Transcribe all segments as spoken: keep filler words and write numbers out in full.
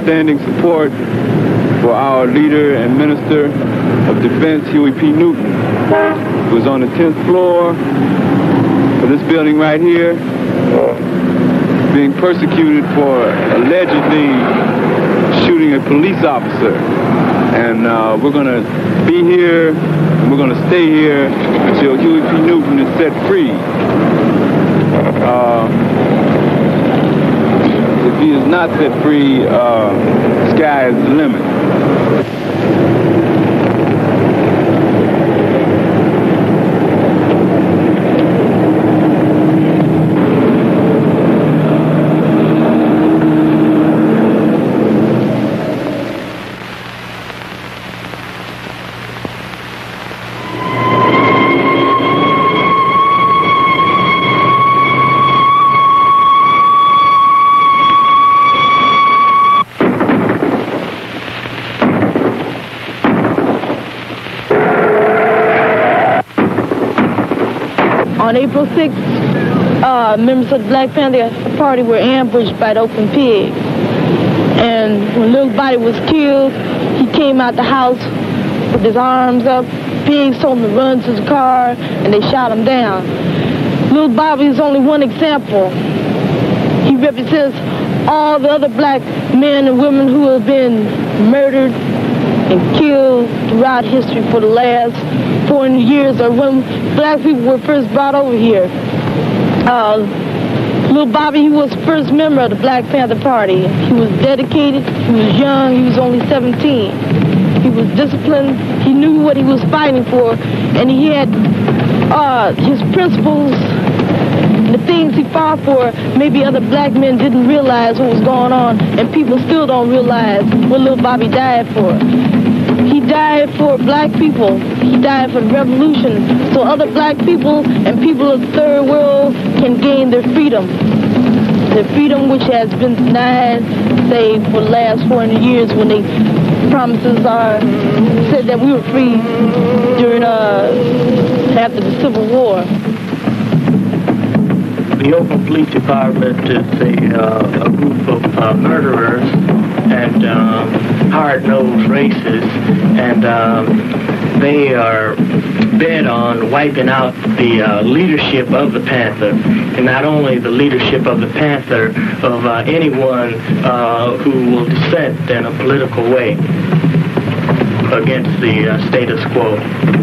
outstanding support for our leader and Minister of Defense, Huey P. Newton, who was on the tenth floor of this building right here, being persecuted for allegedly shooting a police officer. And uh, we're going to be here, and we're going to stay here until Huey P. Newton is set free. Uh, if he is not set free, uh, sky is the limit. On April sixth, uh, members of the Black Panther Party were ambushed by the Oakland Pigs. And when little Bobby was killed, he came out the house with his arms up. Pigs told him to run to the car, and they shot him down. Little Bobby is only one example. He represents all the other black men and women who have been murdered and killed throughout history for the last four hundred years, or when black people were first brought over here. Uh, little Bobby, he was the first member of the Black Panther Party. He was dedicated, he was young, he was only seventeen. He was disciplined, he knew what he was fighting for, and he had uh, his principles, the things he fought for. Maybe other black men didn't realize what was going on, and people still don't realize what little Bobby died for. He died for black people. He died for the revolution, so other black people and people of the third world can gain their freedom. Their freedom which has been denied, say, for the last four hundred years, when they promises are said that we were free during, uh, after the Civil War. The Oakland Police Department is a, uh, a group of uh, murderers and um, hard-nosed racists, and um, they are bent on wiping out the uh, leadership of the Panther, and not only the leadership of the Panther, of uh, anyone uh, who will dissent in a political way against the uh, status quo.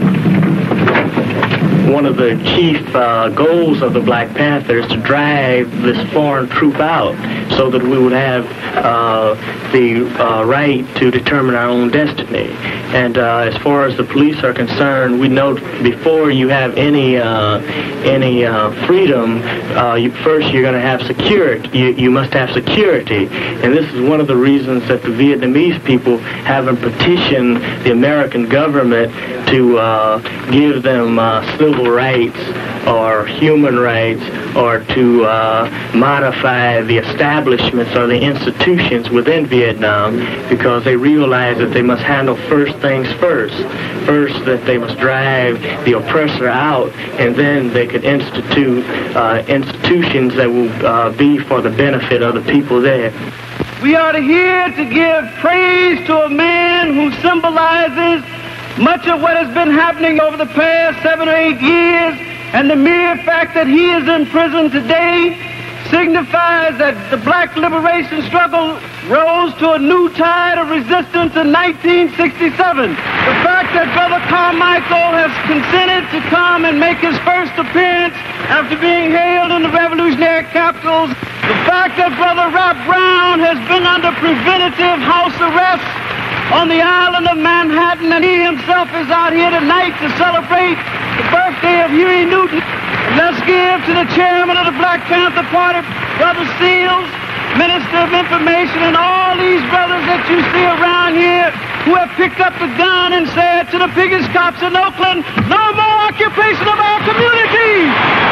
One of the chief uh, goals of the Black Panther is to drive this foreign troop out so that we would have uh, the uh, right to determine our own destiny. And uh, as far as the police are concerned, we know before you have any uh, any uh, freedom, uh, you, first you're going to have security. You, you must have security. And this is one of the reasons that the Vietnamese people haven't petitioned the American government to uh, give them uh, civil rights or human rights, or to uh, modify the establishments or the institutions within Vietnam, because they realize that they must handle first things first. First, that they must drive the oppressor out, and then they could institute uh, institutions that will uh, be for the benefit of the people there. We are here to give praise to a man who symbolizes much of what has been happening over the past seven or eight years, and the mere fact that he is in prison today signifies that the black liberation struggle rose to a new tide of resistance in nineteen sixty-seven. The fact that Brother Carmichael has consented to come and make his first appearance after being hailed in the revolutionary capitals, the fact that Brother Rob Brown has been under preventative house arrest on the island of Manhattan, and he himself is out here tonight to celebrate the birthday of Huey Newton. And let's give to the chairman of the Black Panther Party, Brother Seale, Minister of Information, and all these brothers that you see around here who have picked up the gun and said to the biggest cops in Oakland, no more occupation of our community.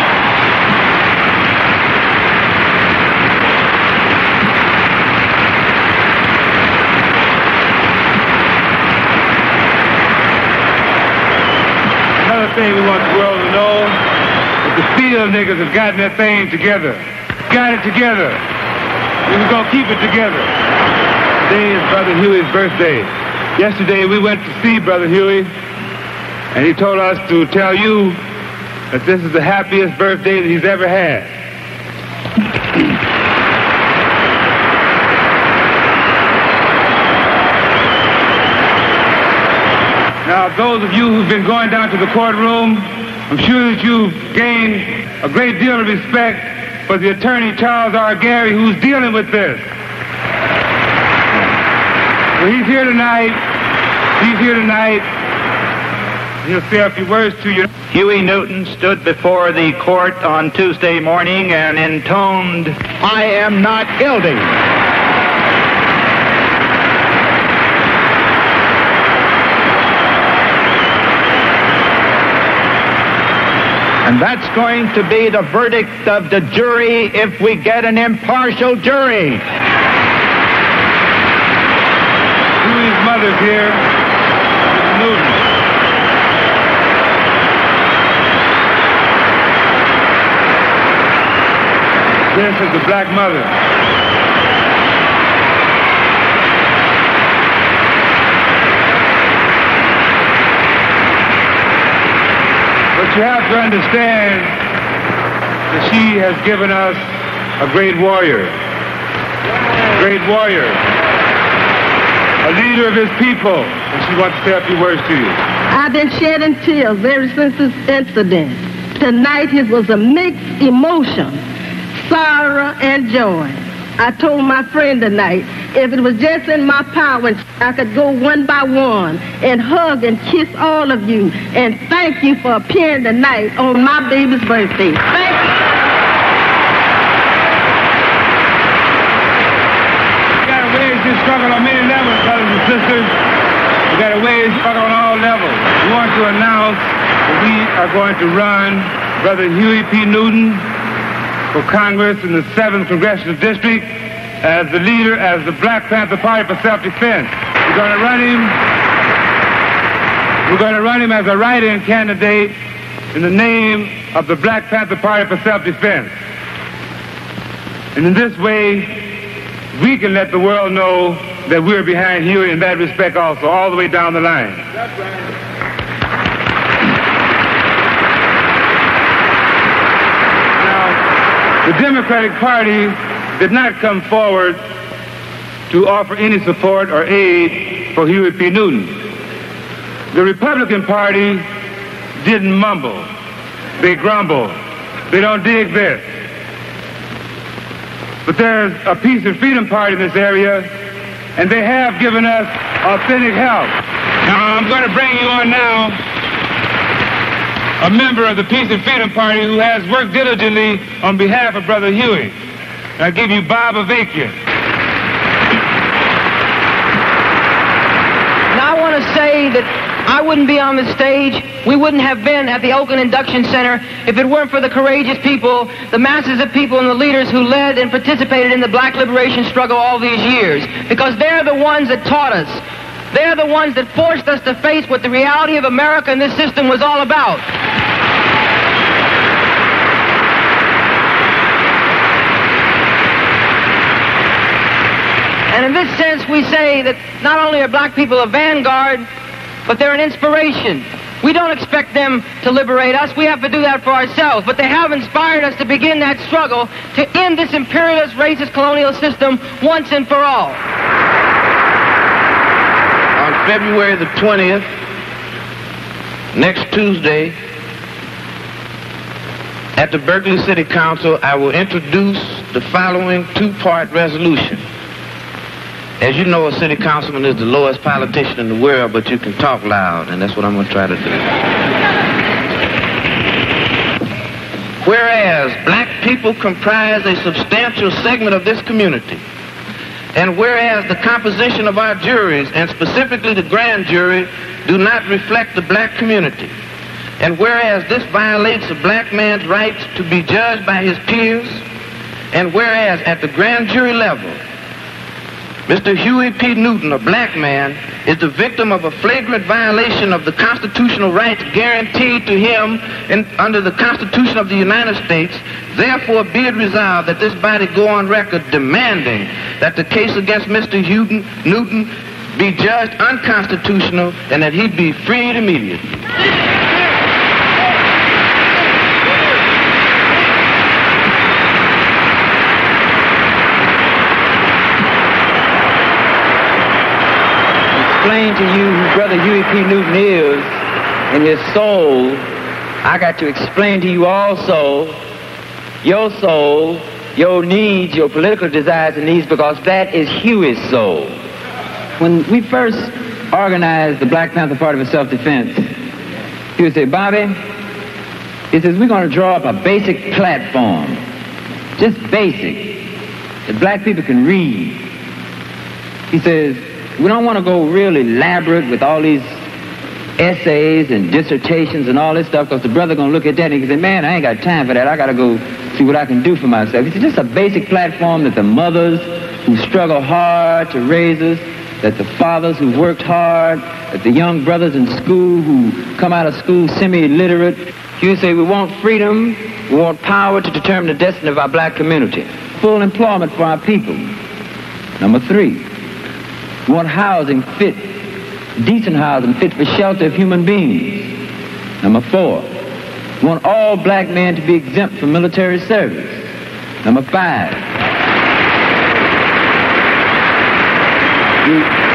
Another thing we want the world to know is the Seale niggas have gotten that thing together. Got it together. And we're going to keep it together. Today is Brother Huey's birthday. Yesterday we went to see Brother Huey, and he told us to tell you that this is the happiest birthday that he's ever had. Now, those of you who've been going down to the courtroom, I'm sure that you've gained a great deal of respect for the attorney, Charles R. Garry, who's dealing with this. Well, he's here tonight. He's here tonight. He'll say a few words to you. Huey Newton stood before the court on Tuesday morning and intoned, "I am not guilty." And that's going to be the verdict of the jury if we get an impartial jury. Huey's mother's here, Newton. This is the black mother. But you have to understand that she has given us a great warrior. A great warrior. A leader of his people. And she wants to say a few words to you. I've been shedding tears ever since this incident. Tonight it was a mixed emotion, sorrow and joy. I told my friend tonight, if it was just in my power, I could go one by one and hug and kiss all of you and thank you for appearing tonight on my baby's birthday. Thank you. We got to wage this struggle on many levels, brothers and sisters. We got to wage this struggle on all levels. We want to announce that we are going to run Brother Huey P. Newton for Congress in the seventh Congressional District as the leader, as the Black Panther Party for self-defense. We're going to run him, we're going to run him as a write-in candidate in the name of the Black Panther Party for self-defense. And in this way, we can let the world know that we're behind Huey in that respect also, all the way down the line. That's right. The Democratic Party did not come forward to offer any support or aid for Huey P. Newton. The Republican Party didn't mumble. They grumble. They don't dig this. But there's a Peace and Freedom Party in this area, and they have given us authentic help. Now, I'm going to bring you on now a member of the Peace and Freedom Party who has worked diligently on behalf of Brother Huey. I'll give you Bob Avakian. Now I want to say that I wouldn't be on the stage, we wouldn't have been at the Oakland Induction Center if it weren't for the courageous people, the masses of people and the leaders who led and participated in the black liberation struggle all these years. Because they're the ones that taught us. They're the ones that forced us to face what the reality of America and this system was all about. And in this sense, we say that not only are black people a vanguard, but they're an inspiration. We don't expect them to liberate us. We have to do that for ourselves. But they have inspired us to begin that struggle to end this imperialist, racist, colonial system once and for all. On February the twentieth, next Tuesday, at the Berkeley City Council, I will introduce the following two-part resolution. As you know, a city councilman is the lowest politician in the world, but you can talk loud, and that's what I'm going to try to do. Whereas black people comprise a substantial segment of this community, and whereas the composition of our juries, and specifically the grand jury, do not reflect the black community, and whereas this violates a black man's rights to be judged by his peers, and whereas at the grand jury level, Mister Huey P. Newton, a black man, is the victim of a flagrant violation of the constitutional rights guaranteed to him in, under the Constitution of the United States. Therefore, be it resolved that this body go on record demanding that the case against Mister Houghton, Newton be judged unconstitutional and that he be freed immediately. Explain to you who Brother Huey P. Newton is in his soul. I got to explain to you also your soul, your needs, your political desires and needs, because that is Huey's soul. When we first organized the Black Panther Party for self-defense, he would say, Bobby, he says, we're going to draw up a basic platform, just basic, that black people can read. He says, we don't want to go real elaborate with all these essays and dissertations and all this stuff, because the brother going to look at that and he can say, man, I ain't got time for that. I got to go see what I can do for myself. He said, just a basic platform that the mothers who struggle hard to raise us, that the fathers who worked hard, that the young brothers in school who come out of school semi-illiterate. You say we want freedom, we want power to determine the destiny of our black community. Full employment for our people. Number three, we want housing fit, decent housing fit for shelter of human beings. Number four, we want all black men to be exempt from military service. Number five, we,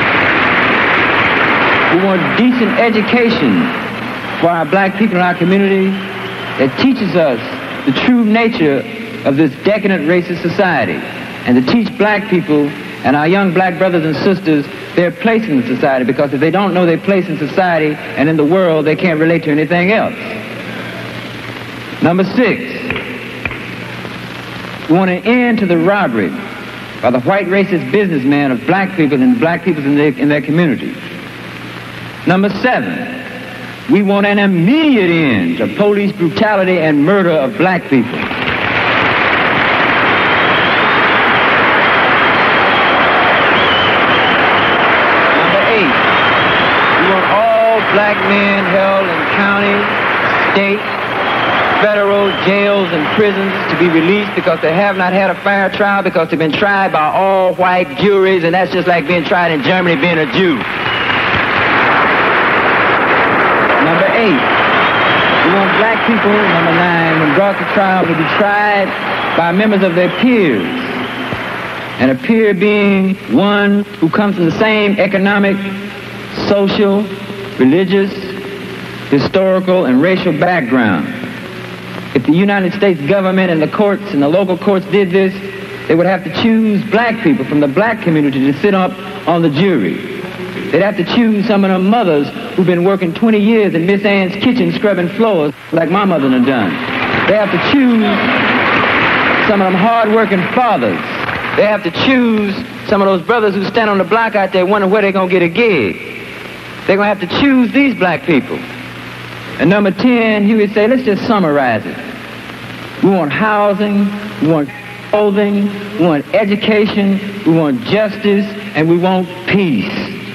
we want decent education for our black people in our community that teaches us the true nature of this decadent racist society, and to teach black people and our young black brothers and sisters their place in the society, because if they don't know their place in society and in the world, they can't relate to anything else. Number six, we want an end to the robbery by the white racist businessmen of black people and black people in their, in their community. Number seven, we want an immediate end to police brutality and murder of black people. Black men held in county, state, federal jails and prisons to be released because they have not had a fair trial, because they've been tried by all white juries, and that's just like being tried in Germany being a Jew. Number eight, we want black people, number nine, when brought to trial, to be tried by members of their peers. And a peer being one who comes from the same economic, social, religious, historical, and racial background. If the United States government and the courts and the local courts did this, they would have to choose black people from the black community to sit up on the jury. They'd have to choose some of the mothers who've been working twenty years in Miss Ann's kitchen scrubbing floors like my mother done done. They have to choose some of them hard-working fathers. They have to choose some of those brothers who stand on the block out there wondering where they're going to get a gig. They're going to have to choose these black people. And number ten, he would say, let's just summarize it. We want housing, we want clothing, we want education, we want justice, and we want peace.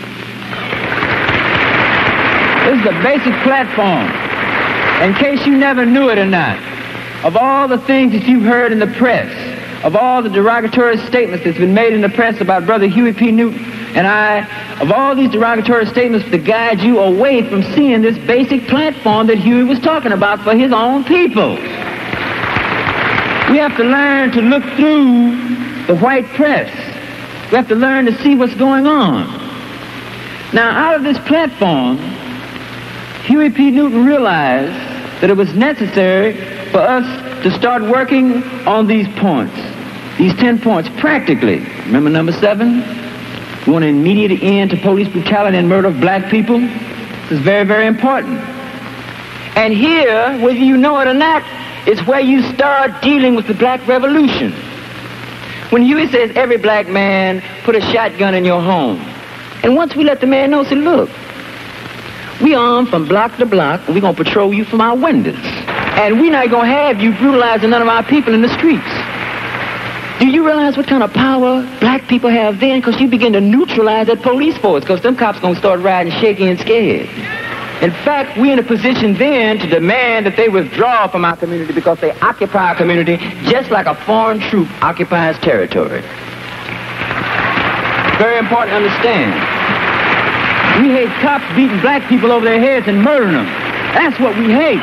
This is a basic platform. In case you never knew it or not, of all the things that you've heard in the press, of all the derogatory statements that's been made in the press about Brother Huey P. Newton and I, of all these derogatory statements to guide you away from seeing this basic platform that Huey was talking about for his own people. We have to learn to look through the white press. We have to learn to see what's going on. Now, out of this platform, Huey P. Newton realized that it was necessary for us to start working on these points, these ten points, practically. Remember number seven? We want an immediate end to police brutality and murder of black people. This is very, very important. And here, whether you know it or not, is where you start dealing with the black revolution. When Huey says every black man put a shotgun in your home, and once we let the man know, say, look, we armed from block to block, and we're going to patrol you from our windows. And we're not going to have you brutalizing none of our people in the streets. Do you realize what kind of power black people have then? Because you begin to neutralize that police force, because them cops going to start riding shaky and scared. In fact, we're in a position then to demand that they withdraw from our community because they occupy our community just like a foreign troop occupies territory. Very important to understand. We hate cops beating black people over their heads and murdering them. That's what we hate.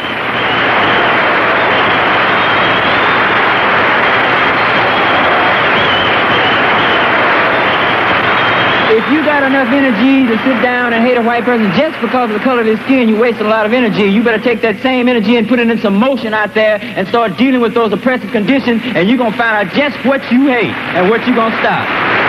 If you got enough energy to sit down and hate a white person just because of the color of his skin, you're wasting a lot of energy. You better take that same energy and put it in some motion out there and start dealing with those oppressive conditions, and you're going to find out just what you hate and what you're going to stop.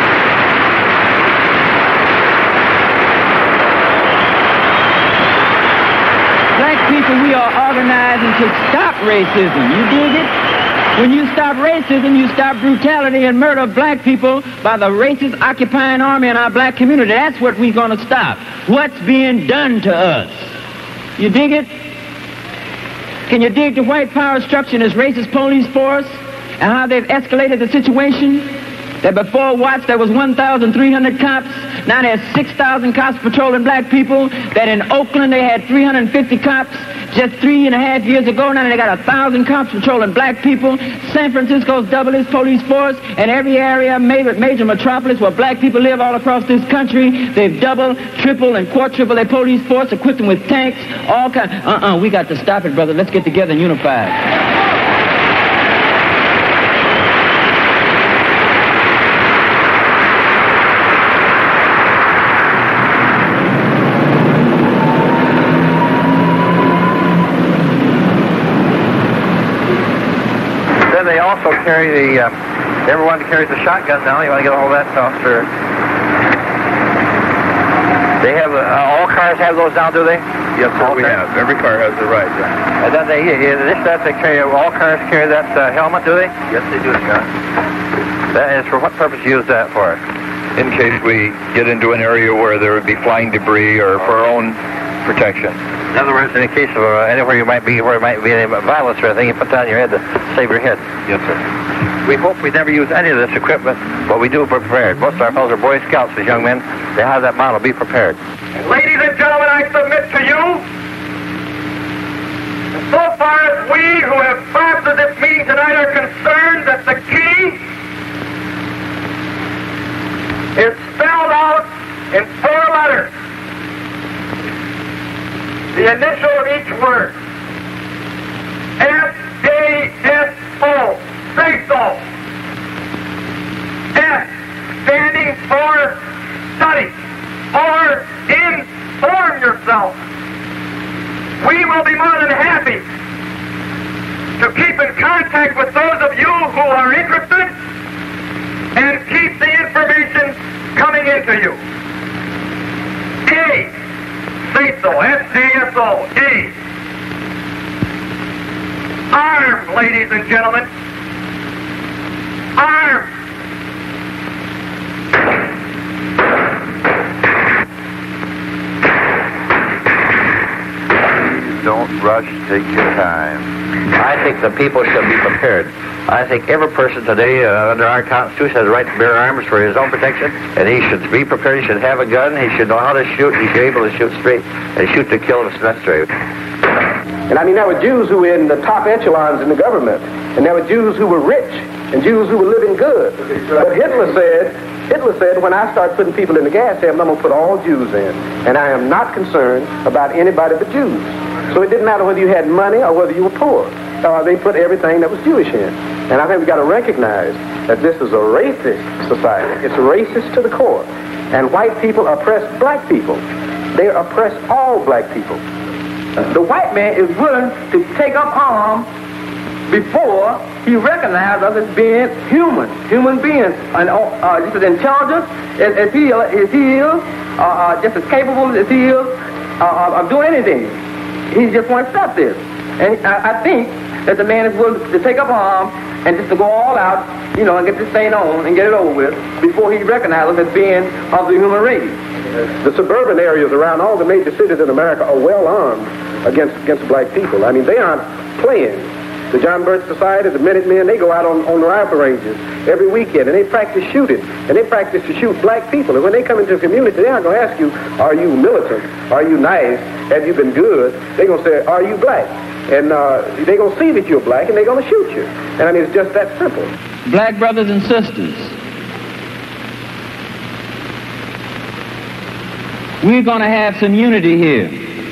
Black people, we are organizing to stop racism. You dig it? When you stop racism, you stop brutality and murder of black people by the racist occupying army in our black community. That's what we're going to stop. What's being done to us? You dig it? Can you dig the white power structure in this racist police force and how they've escalated the situation? That before Watts there was one thousand three hundred cops, now there's six thousand cops patrolling black people. That in Oakland they had three hundred fifty cops just three and a half years ago. Now they got a thousand cops patrolling black people. San Francisco's doubled its police force, and every area, major, major metropolis where black people live all across this country, they've doubled, tripled, and quadrupled their police force, equipped them with tanks, all kinds. Uh-uh, we got to stop it, brother. Let's get together and unify. They also carry the, uh, everyone carries the shotguns now. You want to get a hold of that, officer? They have, uh, all cars have those now, do they? Yes, sir, we have. Every car has the right, yeah. And then they, in addition to that, they carry, all cars carry that uh, helmet, do they? Yes, they do, sir. That is, for what purpose do you use that for? In case we get into an area where there would be flying debris or for our own protection. In other words, in the case of uh, anywhere you might be, where it might be any violence or anything, you put that on your head to save your head. Yes, sir. We hope we never use any of this equipment, but we do prepared. Most of our fellows are Boy Scouts, these young men. They have that model, be prepared. Ladies and gentlemen, I submit to you, so far as we who have sponsored this meeting tonight are concerned, that the key is spelled out in four letters. The initial of each word. S A S O. Say so. S standing for study or inform yourself. We will be more than happy to keep in contact with those of you who are interested and keep the information coming into you. A. Say so. S A S O. A. Armed, ladies and gentlemen. Armed. Don't rush. Take your time. I think the people should be prepared. I think every person today uh, under our Constitution has the right to bear arms for his own protection, and he should be prepared. He should have a gun. He should know how to shoot. He should be able to shoot straight and shoot to kill if it's necessary. And I mean, there were Jews who were in the top echelons in the government, and there were Jews who were rich, and Jews who were living good. But Hitler said, Hitler said, when I start putting people in the gas chamber, I'm going to put all Jews in, and I am not concerned about anybody but Jews. So it didn't matter whether you had money or whether you were poor. Uh, they put everything that was Jewish in. And I think we've got to recognize that this is a racist society. It's racist to the core. And white people oppress black people. They oppress all black people. The white man is willing to take up arms before he recognizes us as being human, human beings, and uh, just as intelligent as, as he, as he is, uh, uh, just as capable as he is uh, of doing anything. He just wants to stop this. And I, I think that the man is willing to take up arms and just to go all out, you know, and get this thing on and get it over with before he recognizes us as being of the human race. The suburban areas around all the major cities in America are well armed against against black people. I mean, they aren't playing. The John Birch Society, the Minutemen, they go out on, on the rifle ranges every weekend, and they practice shooting, and they practice to shoot black people. And when they come into a community, they're not going to ask you, are you militant? Are you nice? Have you been good? They're going to say, are you black? And uh, they're going to see that you're black, and they're going to shoot you. And I mean, it's just that simple. Black brothers and sisters, we're going to have some unity here.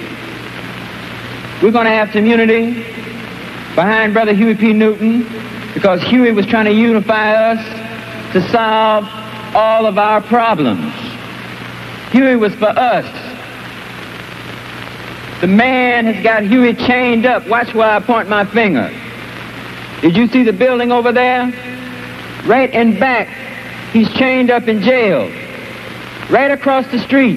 We're going to have some unity behind Brother Huey P. Newton, because Huey was trying to unify us to solve all of our problems. Huey was for us. The man has got Huey chained up. Watch where I point my finger. Did you see the building over there? Right in back, he's chained up in jail. Right across the street.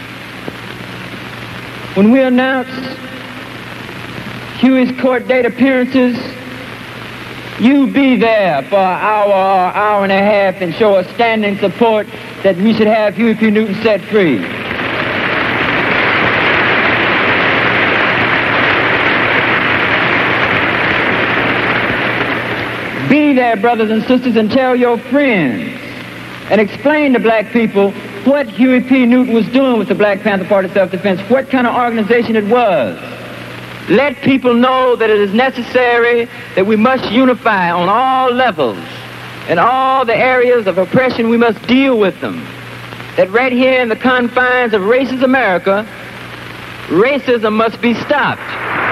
When we announced Huey's court date appearances, you be there for an hour or hour and a half and show us standing support that we should have Huey P. Newton set free. Be there, brothers and sisters, and tell your friends and explain to black people what Huey P. Newton was doing with the Black Panther Party Self-Defense, what kind of organization it was. Let people know that it is necessary that we must unify on all levels. In all the areas of oppression, we must deal with them. That right here in the confines of racist America, racism must be stopped.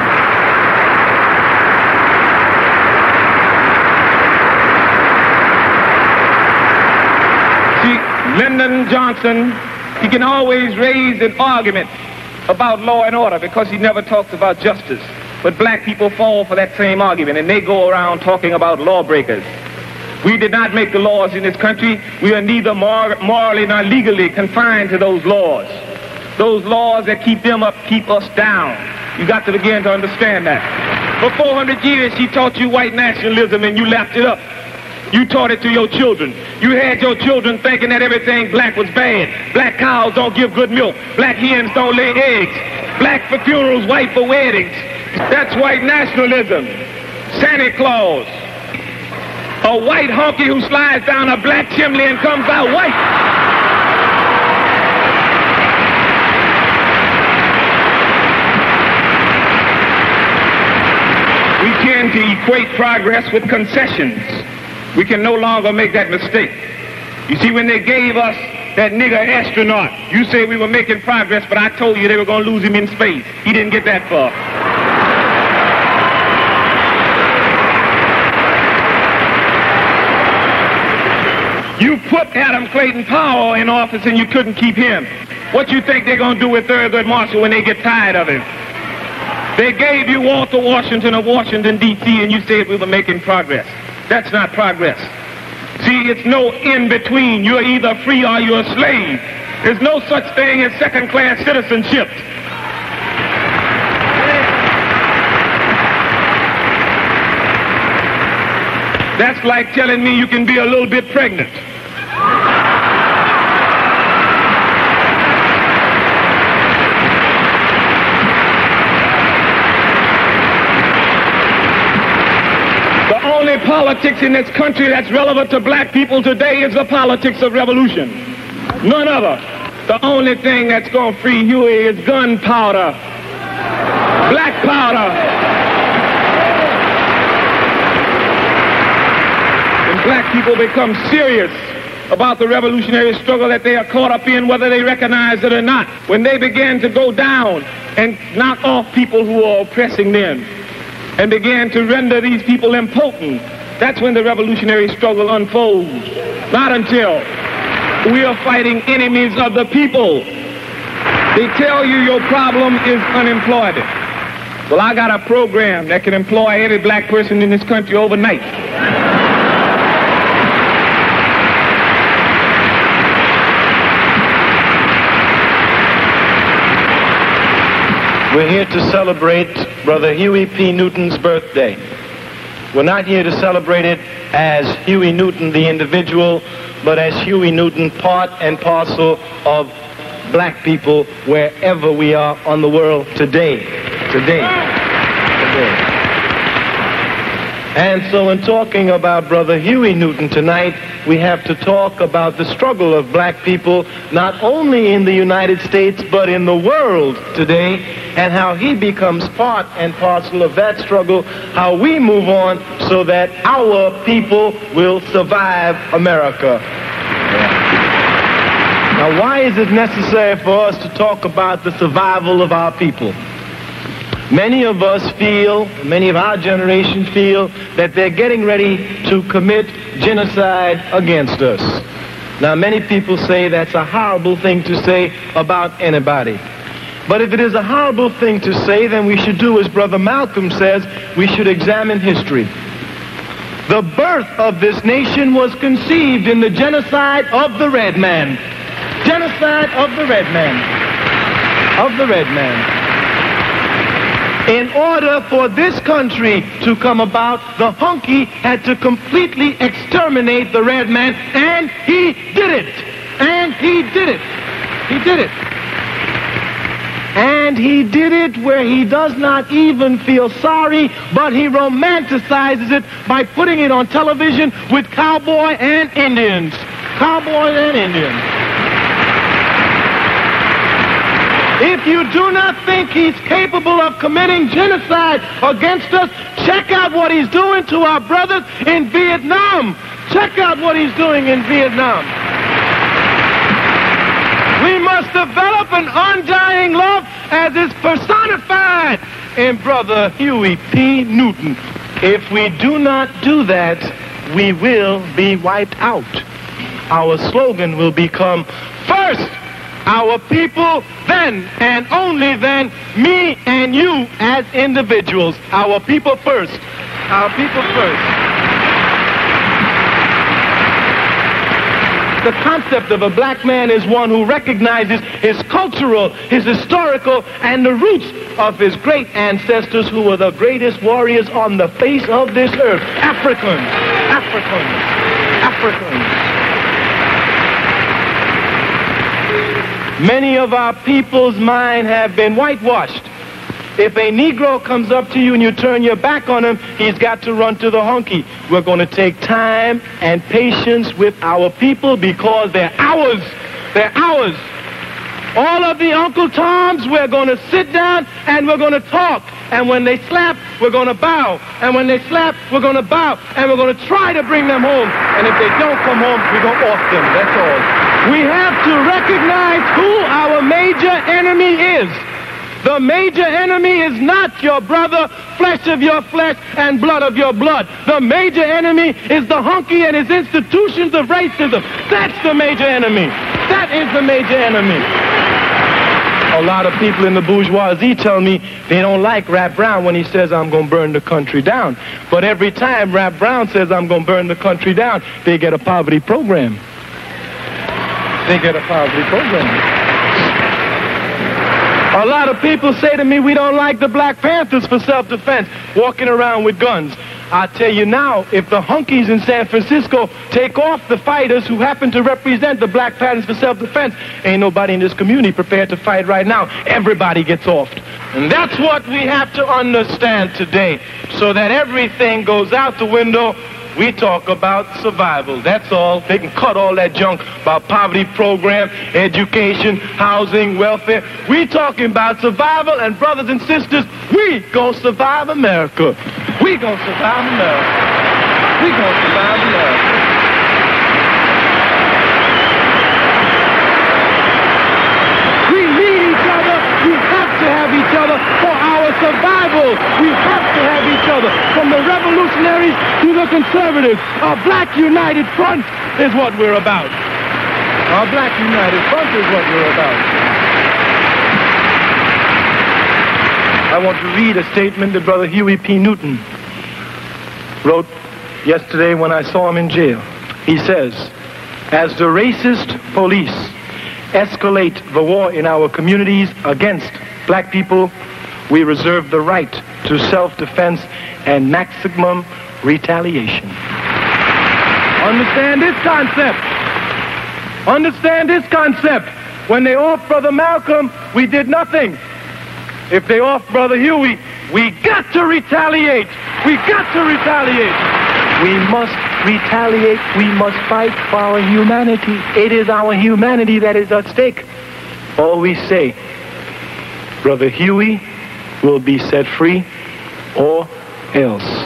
See, Lyndon Johnson, he can always raise an argument about law and order because he never talks about justice. But black people fall for that same argument, and they go around talking about lawbreakers. We did not make the laws in this country. We are neither mor morally nor legally confined to those laws. Those laws that keep them up keep us down. You got to begin to understand that. For four hundred years, she taught you white nationalism, and you lapped it up. You taught it to your children. You had your children thinking that everything black was bad. Black cows don't give good milk. Black hens don't lay eggs. Black for funerals, white for weddings. That's white nationalism. Santa Claus. A white honky who slides down a black chimney and comes out white. We tend to equate progress with concessions. We can no longer make that mistake. You see, when they gave us that nigger astronaut, you say we were making progress, but I told you they were going to lose him in space. He didn't get that far. You put Adam Clayton Powell in office and you couldn't keep him. What you think they're going to do with Thurgood Marshall when they get tired of him? They gave you Walter Washington of Washington, D C, and you said we were making progress. That's not progress. See, it's no in-between. You're either free or you're a slave. There's no such thing as second-class citizenship. That's like telling me you can be a little bit pregnant. Politics in this country that's relevant to black people today is the politics of revolution. None other. The only thing that's going to free Huey is gunpowder, black powder. When black people become serious about the revolutionary struggle that they are caught up in, whether they recognize it or not, when they begin to go down and knock off people who are oppressing them, and began to render these people impotent, that's when the revolutionary struggle unfolds. Not until we are fighting enemies of the people. They tell you your problem is unemployment. Well, I got a program that can employ every black person in this country overnight. We're here to celebrate Brother Huey P. Newton's birthday. We're not here to celebrate it as Huey Newton the individual, but as Huey Newton, part and parcel of black people wherever we are on the world today. Today. Today. And so in talking about Brother Huey Newton tonight, we have to talk about the struggle of black people, not only in the United States, but in the world today, and how he becomes part and parcel of that struggle, how we move on so that our people will survive America. Now, why is it necessary for us to talk about the survival of our people? Many of us feel, many of our generation feel, that they're getting ready to commit genocide against us. Now, many people say that's a horrible thing to say about anybody. But if it is a horrible thing to say, then we should do as Brother Malcolm says, we should examine history. The birth of this nation was conceived in the genocide of the red man. Genocide of the red man. Of the red man. In order for this country to come about, the hunky had to completely exterminate the red man, and he did it. And he did it. He did it. And he did it where he does not even feel sorry, but he romanticizes it by putting it on television with cowboy and Indians. Cowboys and Indians. If you do not think he's capable of committing genocide against us, check out what he's doing to our brothers in Vietnam. Check out what he's doing in Vietnam. We must develop an undying love as is personified in Brother Huey P. Newton. If we do not do that, we will be wiped out. Our slogan will become, first, our people, then, and only then, me and you as individuals. Our people first. Our people first. The concept of a black man is one who recognizes his cultural, his historical, and the roots of his great ancestors who were the greatest warriors on the face of this earth. Africans. Africans. Africans. Many of our people's minds have been whitewashed. If a Negro comes up to you and you turn your back on him, he's got to run to the hunky. We're going to take time and patience with our people because they're ours. They're ours. All of the Uncle Toms, we're going to sit down and we're going to talk. And when they slap, we're going to bow. And when they slap, we're going to bow. And we're going to try to bring them home. And if they don't come home, we're going to off them. That's all. We have to recognize who our major enemy is. The major enemy is not your brother, flesh of your flesh, and blood of your blood. The major enemy is the hunky and his institutions of racism. That's the major enemy. That is the major enemy. A lot of people in the bourgeoisie tell me they don't like Rap Brown when he says, I'm going to burn the country down. But every time Rap Brown says, I'm going to burn the country down, they get a poverty program. They get a poverty program. A lot of people say to me, we don't like the Black Panthers for self-defense, walking around with guns. I tell you now, if the hunkies in San Francisco take off the fighters who happen to represent the Black Panthers for self-defense, ain't nobody in this community prepared to fight right now. Everybody gets offed. And that's what we have to understand today, so that everything goes out the window. We talk about survival. That's all. They can cut all that junk about poverty program, education, housing, welfare. We talking about survival, and brothers and sisters, we gonna survive America. We gonna survive America. We gonna survive America. We need each other. We have to have each other for our survival. We have to have each other. From the revolutionaries to the conservatives, a black united front is what we're about. A black united front is what we're about. I want to read a statement that Brother Huey P. Newton wrote yesterday when I saw him in jail. He says, as the racist police escalate the war in our communities against black people, we reserve the right to self-defense and maximum retaliation. Understand this concept. Understand this concept. When they off Brother Malcolm, we did nothing. If they off Brother Huey, we got to retaliate. We got to retaliate. We must retaliate. We must fight for our humanity. It is our humanity that is at stake. All we say, Brother Huey will be set free or else.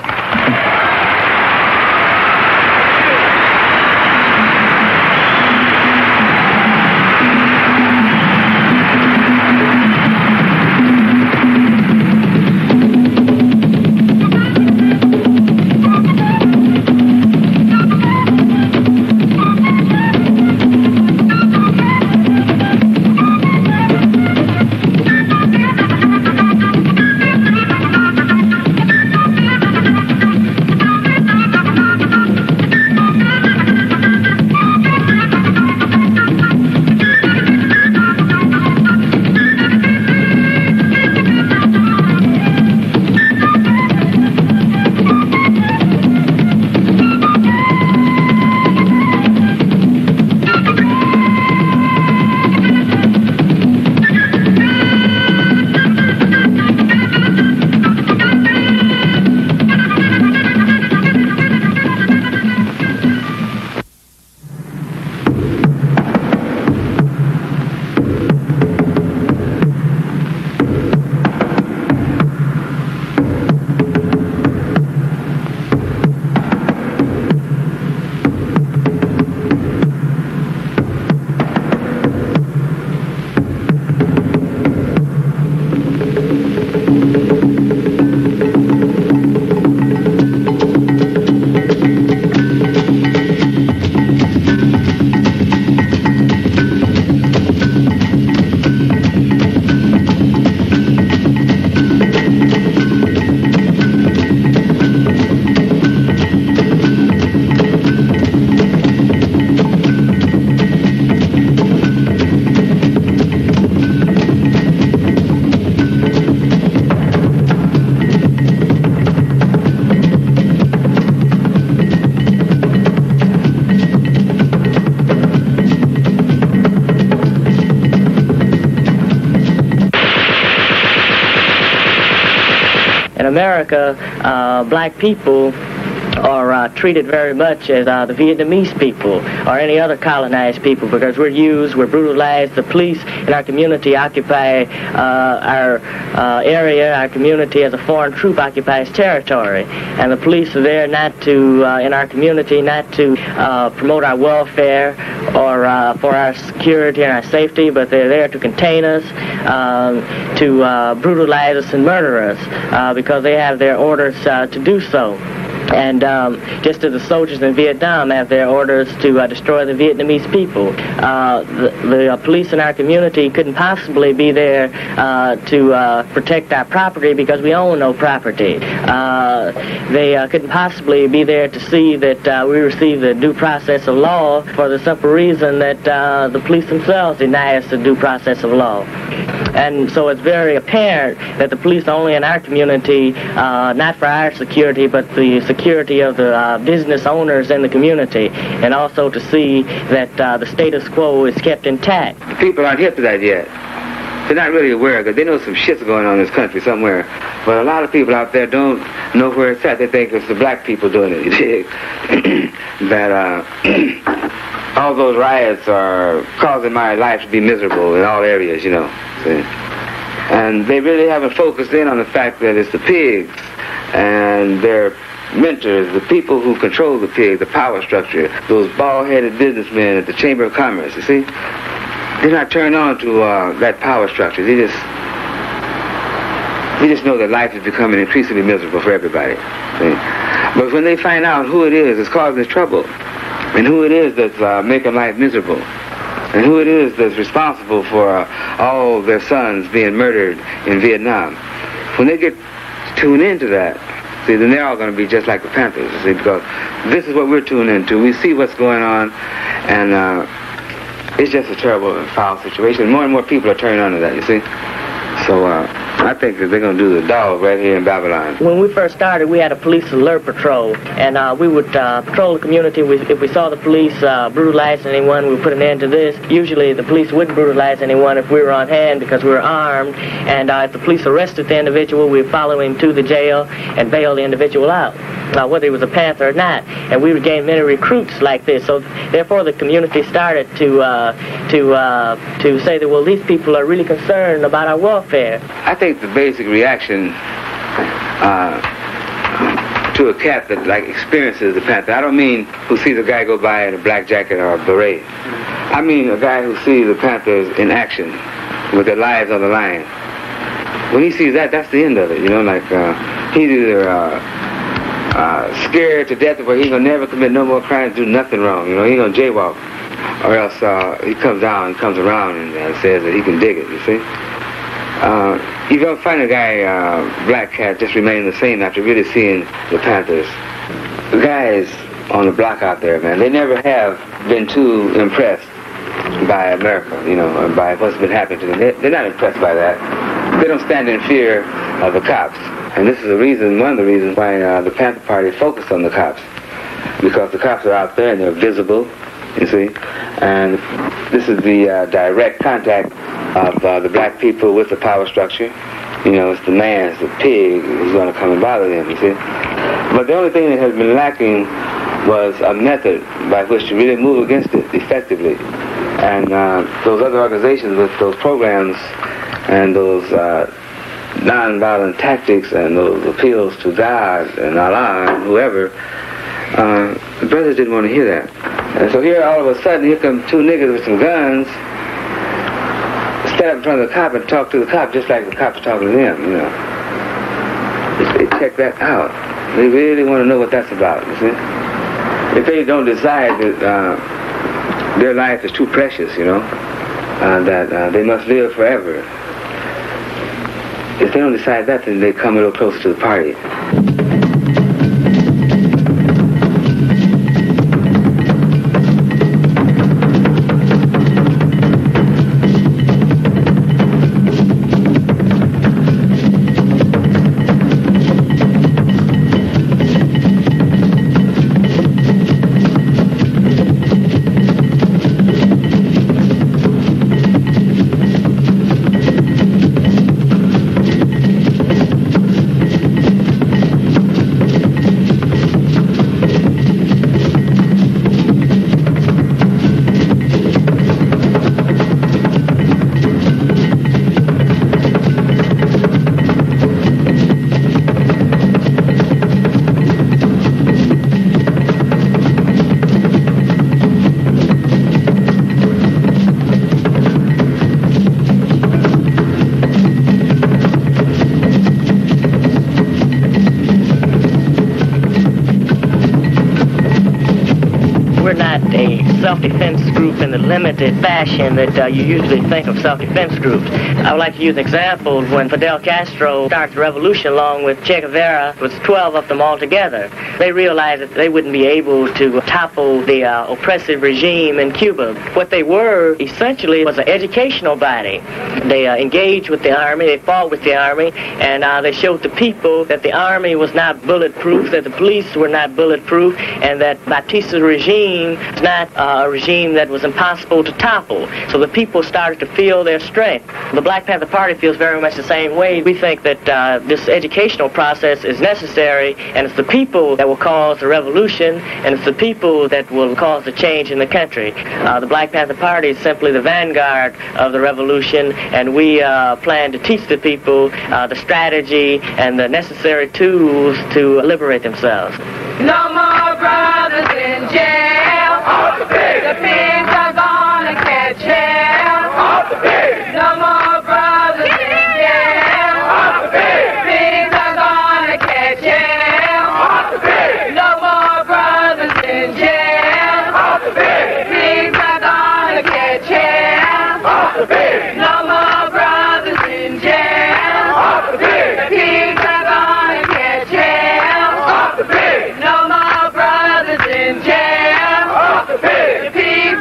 America, uh, black people are uh, treated very much as uh, the Vietnamese people or any other colonized people, because we're used, we're brutalized. The police in our community occupy uh, our uh, area, our community, as a foreign troop occupies territory. And the police are there not to, uh, in our community, not to uh, promote our welfare or uh, for our security and our safety, but they're there to contain us, um, to uh, brutalize us and murder us, uh, because they have their orders uh, to do so. And um, just as the soldiers in Vietnam have their orders to uh, destroy the Vietnamese people, uh, the, the uh, police in our community couldn't possibly be there uh, to uh, protect our property, because we own no property. Uh, they uh, couldn't possibly be there to see that uh, we receive the due process of law, for the simple reason that uh, the police themselves deny us the due process of law. And so it's very apparent that the police are only in our community, uh, not for our security, but the security of the uh, business owners in the community, and also to see that uh, the status quo is kept intact. The people aren't hip to that yet. They're not really aware, because they know some shit's going on in this country somewhere. But a lot of people out there don't know where it's at. They think it's the black people doing it, you dig? That uh, all those riots are causing my life to be miserable in all areas, you know. See? And they really haven't focused in on the fact that it's the pigs and their mentors, the people who control the pigs, the power structure, those bald-headed businessmen at the Chamber of Commerce, you see? They're not turned on to uh, that power structure. They just, they just know that life is becoming increasingly miserable for everybody. See? But when they find out who it is that's causing this trouble, and who it is that's uh, making life miserable, and who it is that's responsible for uh, all their sons being murdered in Vietnam, when they get tuned into that, see, then they're all going to be just like the Panthers, you see, because this is what we're tuned into. We see what's going on, and uh, it's just a terrible and foul situation. More and more people are turning on to that, you see. So uh, I think that they're going to do the dog right here in Babylon. When we first started, we had a police alert patrol, and uh, we would uh, patrol the community. We, if we saw the police uh, brutalize anyone, we would put an end to this. Usually the police wouldn't brutalize anyone if we were on hand because we were armed, and uh, if the police arrested the individual, we would follow him to the jail and bail the individual out, uh, whether he was a Panther or not. And we would gain many recruits like this. So therefore the community started to, uh, to, uh, to say that, well, these people are really concerned about our welfare. I think the basic reaction uh, to a cat that like experiences the Panther, I don't mean who sees a guy go by in a black jacket or a beret. I mean a guy who sees the Panthers in action with their lives on the line. When he sees that, that's the end of it, you know, like uh, he's either uh, uh, scared to death where he's going to never commit no more crimes, do nothing wrong, you know, he's going to jaywalk. Or else uh, he comes down, comes around and uh, says that he can dig it, you see. Uh, you don't find a guy, uh, black cat, just remain the same after really seeing the Panthers. The guys on the block out there, man, they never have been too impressed by America, you know, or by what's been happening to them. They, they're not impressed by that. They don't stand in fear of the cops. And this is the reason, one of the reasons why uh, the Panther Party focused on the cops. Because the cops are out there and they're visible, you see. And this is the uh, direct contact of uh, the black people with the power structure. You know, it's the man, it's the pig who's going to come and bother them, you see. But the only thing that has been lacking was a method by which to really move against it effectively. And uh, those other organizations with those programs and those uh, nonviolent tactics and those appeals to God and Allah and whoever, uh, the brothers didn't want to hear that. And so here, all of a sudden, here come two niggas with some guns, stand up in front of the cop and talk to the cop just like the cop's talking to them, you know. Just, they check that out. They really want to know what that's about, you see. If they don't decide that uh, their life is too precious, you know, uh, that uh, they must live forever, if they don't decide that, then they come a little closer to the party. Self-defense group in the limited fashion that uh, you usually think of self-defense groups. I would like to use an example when Fidel Castro started the revolution along with Che Guevara. It was twelve of them all together. They realized that they wouldn't be able to topple the uh, oppressive regime in Cuba. What they were essentially was an educational body. They uh, engaged with the army, they fought with the army, and uh, they showed the people that the army was not bulletproof, that the police were not bulletproof, and that Batista's regime was not uh, a regime that was impossible to topple. So the people started to feel their strength. The Black Panther Party feels very much the same way. We think that uh, this educational process is necessary, and it's the people that will cause the revolution, and it's the people that will cause the change in the country. Uh, the Black Panther Party is simply the vanguard of the revolution, and we uh, plan to teach the people uh, the strategy and the necessary tools to liberate themselves. No more brothers in jail. Off the pig. The pigs are gonna catch hell. Off the pig. No more brothers in jail. Off the pig. Pigs are gonna catch hell. Off the pig. No more brothers in jail. Off the pig. Pigs are gonna catch hell. Off the pig. No more brothers in jail. Off the pig. The pigs are gonna catch hell. Off the pig. No more brothers in jail. Off the pig. The pigs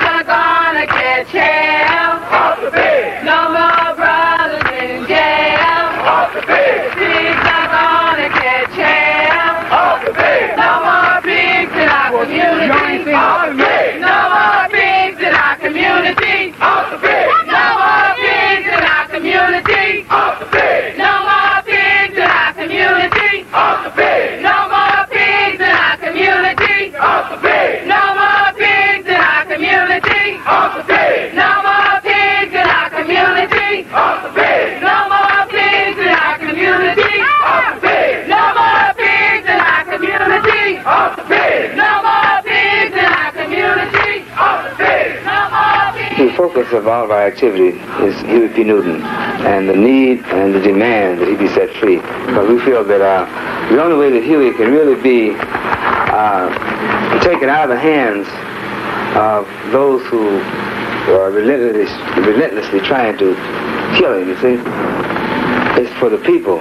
focus of all of our activity is Huey P. Newton and the need and the demand that he be set free. Because we feel that uh, the only way that Huey can really be uh, taken out of the hands of those who are relentlessly, relentlessly trying to kill him, you see, is for the people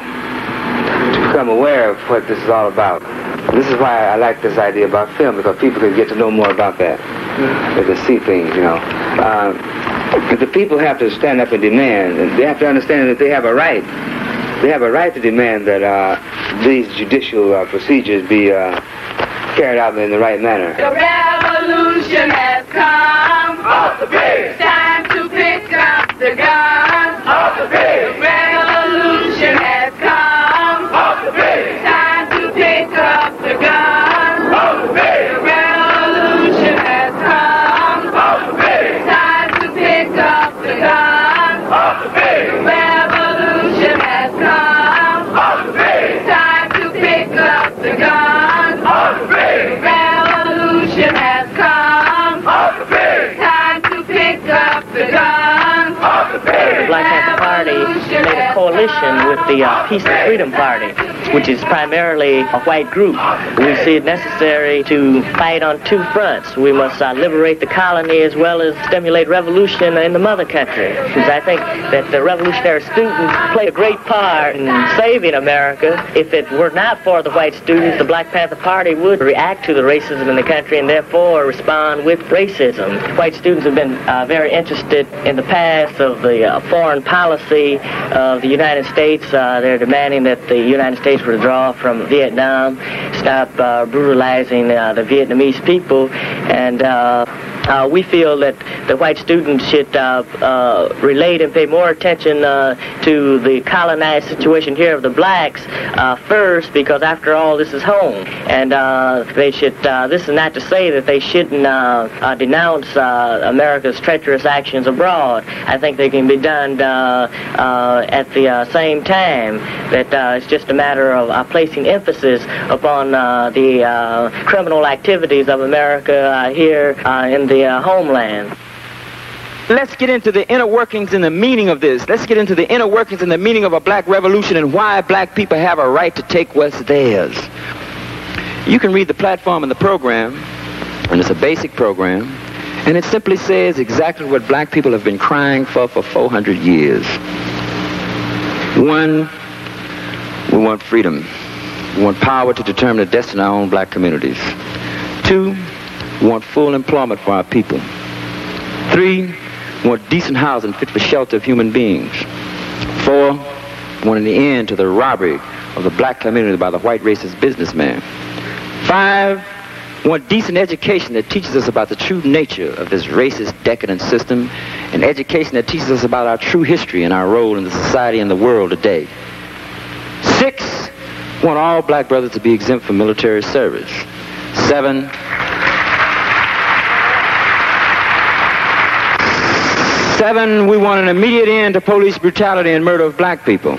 to become aware of what this is all about. This is why I like this idea about film, because people can get to know more about that. They can see things, you know. Uh, but the people have to stand up and demand, and they have to understand that they have a right. They have a right to demand that uh, these judicial uh, procedures be uh, carried out in the right manner. The revolution has come. Off the bridge. Time to pick up the guns. Off the bridge. The revolution has come. Off the bridge. Time to pick up the guns. Off the bridge. The revolution has come. Off the bridge. Time to pick up the guns. Off the bridge. The revolution has come. Off the bridge. Time to pick up the guns. Off the bridge. The revolution has come. Off the bridge. Time to pick up the guns. Off the bridge. The Black Panther Party made a coalition with the uh, Peace and Freedom Party, which is primarily a white group. We see it necessary to fight on two fronts. We must uh, liberate the colony as well as stimulate revolution in the mother country. Because I think that the revolutionary students play a great part in saving America. If it were not for the white students, the Black Panther Party would react to the racism in the country and therefore respond with racism. White students have been uh, very interested in the past of the uh, foreign policy of the United States. Uh, they're demanding that the United States withdraw from Vietnam, stop uh, brutalizing uh, the Vietnamese people, and uh, uh, we feel that the white students should uh, uh, relate and pay more attention uh, to the colonized situation here of the blacks uh, first, because after all, this is home. And uh, they should, uh, this is not to say that they shouldn't uh, uh, denounce uh, America's treacherous actions abroad. I think they can be done uh, uh, at the uh, same time, that uh, it's just a matter of uh, placing emphasis upon uh, the uh, criminal activities of America uh, here uh, in the uh, homeland. Let's get into the inner workings and the meaning of this. Let's get into the inner workings and the meaning of a black revolution and why black people have a right to take what's theirs. You can read the platform in the program, and it's a basic program, and it simply says exactly what black people have been crying for for four hundred years. One, we want freedom. We want power to determine the destiny of our own black communities. Two, we want full employment for our people. Three, we want decent housing fit for shelter of human beings. Four, we want an end to the robbery of the black community by the white racist businessman. Five, we want decent education that teaches us about the true nature of this racist, decadent system, and education that teaches us about our true history and our role in the society and the world today. Six, we want all black brothers to be exempt from military service. Seven, Seven, we want an immediate end to police brutality and murder of black people.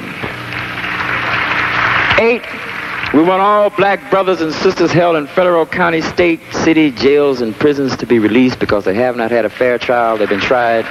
Eight, we want all black brothers and sisters held in federal, county, state, city, jails, and prisons to be released because they have not had a fair trial. They've been tried.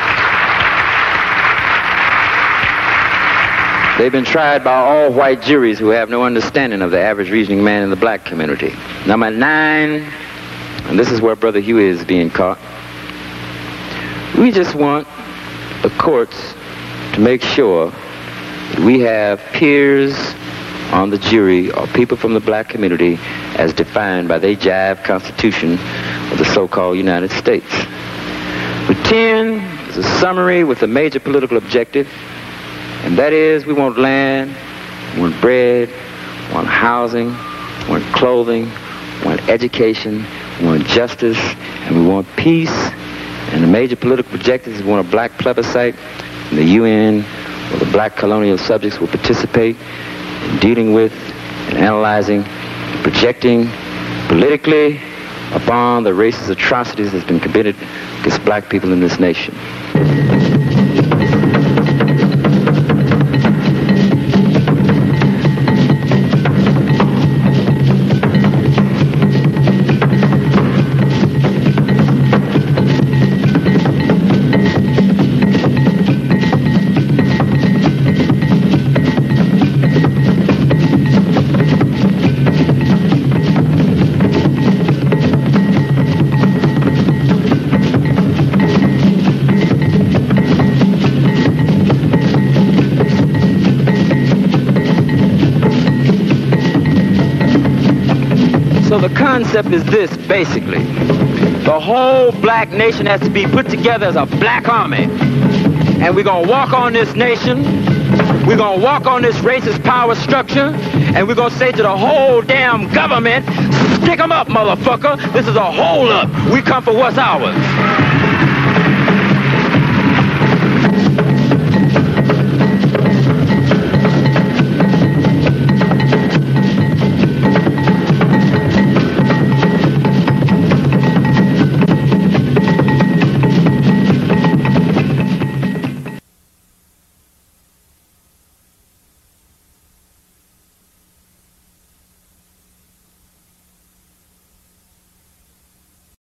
They've been tried by all white juries who have no understanding of the average reasoning man in the black community. Number nine, and this is where Brother Huey is being caught. We just want the courts to make sure that we have peers on the jury or people from the black community as defined by the jive Constitution of the so-called United States. With ten is a summary with a major political objective, and that is we want land, we want bread, we want housing, we want clothing, we want education, we want justice, and we want peace. And the major political objectives, we want a black plebiscite in the U N where the black colonial subjects will participate in dealing with and analyzing, and projecting politically upon the racist atrocities that's been committed against black people in this nation. So the concept is this, basically. The whole black nation has to be put together as a black army. And we're going to walk on this nation. We're going to walk on this racist power structure. And we're going to say to the whole damn government, stick 'em up, motherfucker. This is a hold up. We come for what's ours.